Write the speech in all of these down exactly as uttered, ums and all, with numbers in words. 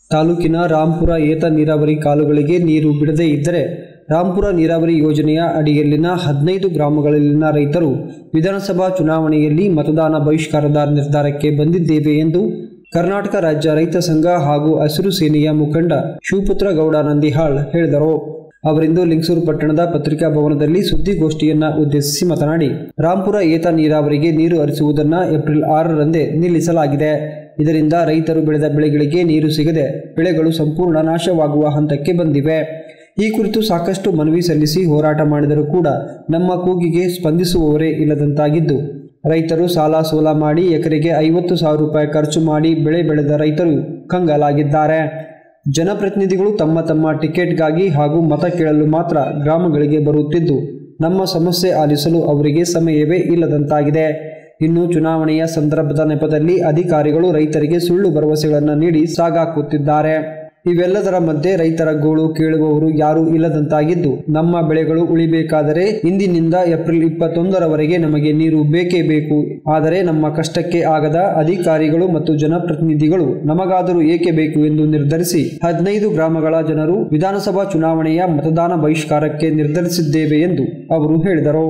ತಾಲೂಕಿನ ರಾಂಪುರ ಏತ ನೀರಾವರಿ ಕಾಲುಗಳಿಗೆ ನೀರು ಬಿಡದೇ ಇದ್ದರೆ ರಾಂಪುರ ನೀರಾವರಿ ಯೋಜನೆಯ ಅಡಿಯಲ್ಲಿನ ಹದಿನೈದು ಗ್ರಾಮಗಳಲ್ಲಿನ ರೈತರು ವಿಧಾನಸಭಾ ಚುನಾವಣೆಯಲ್ಲಿ ಮತದಾನ ಬಹಿಷ್ಕಾರದ ನಿರ್ಧಾರಕ್ಕೆ ಬಂದಿದ್ದೇವೆ ಎಂದು ಕರ್ನಾಟಕ ರಾಜ್ಯ ರೈತ ಸಂಘ ಹಾಗೂ ಹಸಿರು ಸೇನೆಯ ಮುಖಂಡ ಶಿವಪುತ್ರ ಗೌಡ ನಂದಿಹಾಳ್ ಹೇಳಿದರು. ಅವರಿಂದು ಲಿಂಗಸೂರು ಪಟ್ಟಣದ ಪತ್ರಿಕಾ ಭವನದಲ್ಲಿ ಸುದ್ದಿಗೋಷ್ಠಿಯನ್ನ ಉದ್ದೇಶಿಸಿ ಮಾತನಾಡಿ, ರಾಂಪುರ ಏತ ನೀರಾವರಿಗೆ ನೀರು ಹರಿಸುವುದನ್ನು ಏಪ್ರಿಲ್ ಆರರಂದೇ ನಿಲ್ಲಿಸಲಾಗಿದೆ. ಇದರಿಂದ ರೈತರು ಬೆಳೆದ ಬೆಳೆಗಳಿಗೆ ನೀರು ಸಿಗದೆ ಬೆಳೆಗಳು ಸಂಪೂರ್ಣ ನಾಶವಾಗುವ ಹಂತಕ್ಕೆ ಬಂದಿವೆ. ಈ ಕುರಿತು ಸಾಕಷ್ಟು ಮನವಿ ಸಲ್ಲಿಸಿ ಹೋರಾಟ ಮಾಡಿದರೂ ಕೂಡ ನಮ್ಮ ಕೂಗಿಗೆ ಸ್ಪಂದಿಸುವವರೇ ಇಲ್ಲದಂತಾಗಿದ್ದು, ರೈತರು ಸಾಲ ಸೋಲ ಮಾಡಿ ಎಕರೆಗೆ ಐವತ್ತು ಸಾವಿರ ರೂಪಾಯಿ ಖರ್ಚು ಮಾಡಿ ಬೆಳೆ ಬೆಳೆದ ರೈತರು ಕಂಗಾಲಾಗಿದ್ದಾರೆ. ಜನಪ್ರತಿನಿಧಿಗಳು ತಮ್ಮ ತಮ್ಮ ಟಿಕೆಟ್ಗಾಗಿ ಹಾಗೂ ಮತ ಕೇಳಲು ಮಾತ್ರ ಗ್ರಾಮಗಳಿಗೆ ಬರುತ್ತಿದ್ದು, ನಮ್ಮ ಸಮಸ್ಯೆ ಆಲಿಸಲು ಅವರಿಗೆ ಸಮಯವೇ ಇಲ್ಲದಂತಾಗಿದೆ. ಇನ್ನು ಚುನಾವಣೆಯ ಸಂದರ್ಭದ ನೆಪದಲ್ಲಿ ಅಧಿಕಾರಿಗಳು ರೈತರಿಗೆ ಸುಳ್ಳು ಭರವಸೆಗಳನ್ನು ನೀಡಿ ಸಾಗಾಕುತ್ತಿದ್ದಾರೆ. ಇವೆಲ್ಲದರ ಮಧ್ಯೆ ರೈತರ ಗೋಳು ಕೇಳುವವರು ಯಾರೂ ಇಲ್ಲದಂತಾಗಿದ್ದು, ನಮ್ಮ ಬೆಳೆಗಳು ಉಳಿಬೇಕಾದರೆ ಇಂದಿನಿಂದ ಏಪ್ರಿಲ್ ಇಪ್ಪತ್ತೊಂದರವರೆಗೆ ನಮಗೆ ನೀರು ಬೇಕೇ ಬೇಕು. ಆದರೆ ನಮ್ಮ ಕಷ್ಟಕ್ಕೆ ಆಗದ ಅಧಿಕಾರಿಗಳು ಮತ್ತು ಜನಪ್ರತಿನಿಧಿಗಳು ನಮಗಾದರೂ ಏಕೆ ಬೇಕು ಎಂದು ನಿರ್ಧರಿಸಿ ಹದಿನೈದು ಗ್ರಾಮಗಳ ಜನರು ವಿಧಾನಸಭಾ ಚುನಾವಣೆಯ ಮತದಾನ ಬಹಿಷ್ಕಾರಕ್ಕೆ ನಿರ್ಧರಿಸಿದ್ದೇವೆ ಎಂದು ಅವರು ಹೇಳಿದರು.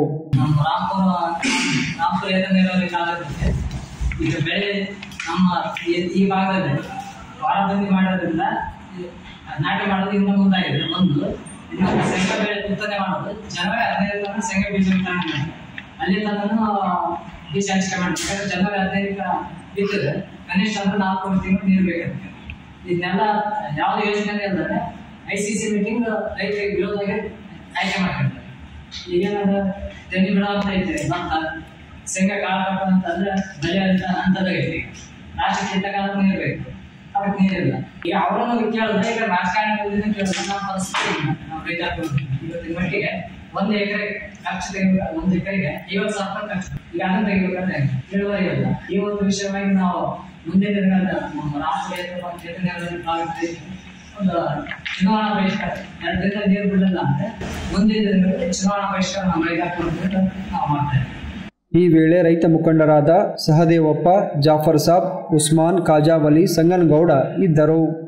ನಾಟಿ ಮಾಡೋದು ಇನ್ನು ಮುಂದಾಗಿದೆ. ಒಂದು ಇನ್ನೊಂದು ಶೇಂಗಾ ಬೆಳೆ ಬಿತ್ತನೆ ಮಾಡೋದು ಜನವರಿ ಹದಿನೈದು ತನಕ ಶೇಂಗಾ ಬೀಜ ಬಿತ್ತನೆ ಮಾಡಿ ಅಲ್ಲಿ ತನಕ ಬೀಜ ಹಂಚಿಕೆ ಮಾಡ್ತಾರೆ. ಜನವರಿ ಹದಿನೈದಕ್ಕೆ ಬಿತ್ತಿದ್ರೆ ಕನಿಷ್ಠ ಅಂದ್ರೆ ನಾಲ್ಕು ತಿಂಗಳು ನೀರು ಬೇಕಾಗುತ್ತೆ. ಇದನ್ನೆಲ್ಲ ಯಾವುದೇ ಯೋಜನೆ ಅಲ್ಲದೆ ಐ ಸಿ ಸಿ ಮೀಟಿಂಗ್ ರೈತರಿಗೆ ವಿರೋಧವಾಗಿ ಆಯ್ಕೆ ಮಾಡ್ತಾರೆ. ಈಗೇನಾದ್ರೆ ತೆನಿ ಬಿಡ ಅಂತ ಐತೆ ಮತ್ತ ಶೇಂಗಾ ಕಾಳ ಅಂತಂದ್ರೆ ಬೆಳೆ ಅಂತ ಅಂತದಾಗೈತಿ. ಲಾಸ್ಟ್ ಕಿತ್ತಕಾಲ ನೀರು ಬೇಕು, ಅದಕ್ಕೆ ನೀರಿಲ್ಲ. ಈಗ ಅವರನ್ನು ಕೇಳಿದ್ರೆ ಈಗ ರಾಜಕಾರಣ ಕೇಳಿದ್ರೆ ನಮ್ಮ ಪರಿಸ್ಥಿತಿ ನಾವು ರೈತಾಪಿ ಇವತ್ತಿನ ಮಟ್ಟಿಗೆ ಒಂದು ಎಕರೆ ಖರ್ಚು ತೆಗಿಬೇಕು. ಒಂದು ಎಕರೆಗೆ ಐವತ್ತು ಸಾವಿರ ರೂಪಾಯಿ ಖರ್ಚು. ಈಗ ಅದನ್ನು ತೆಗಿಬೇಕಂದ್ರೆ ಇಳುವರಿ ಇಲ್ಲ. ಈ ಒಂದು ವಿಷಯವಾಗಿ ನಾವು ಮುಂದಿನ ದಿನಗಳ ರಾಷ್ಟ್ರೀಯ ಒಂದು ಚುನಾವಣಾ ಬಹಿಷ್ಕಾರ ಎರಡು ದಿನ ನೀರು ಬಿಡಲ್ಲ ಅಂದ್ರೆ ಮುಂದಿನ ದಿನಗಳಲ್ಲಿ ಚುನಾವಣಾ ಬಹಿಷ್ಕಾರ ನಮ್ಮ ರೈತಾಪಿ ನಾವು ಮಾಡ್ತೇವೆ. ಈ ವೇಳೆ ರೈತ ಮುಖಂಡರಾದ ಸಹದೇವಪ್ಪ, ಜಾಫರ್ ಸಾಬ್, ಉಸ್ಮಾನ್, ಕಾಜಾವಲಿ, ಸಂಗನಗೌಡ ಇದ್ದರು.